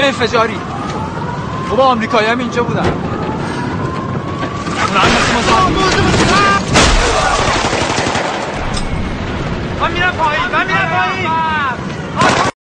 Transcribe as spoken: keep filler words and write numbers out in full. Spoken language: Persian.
چه انفجاری؟ بابا آمریکایی هم اینجا بودن. اونا هم مثل ما من میرم پایین من میرم پایین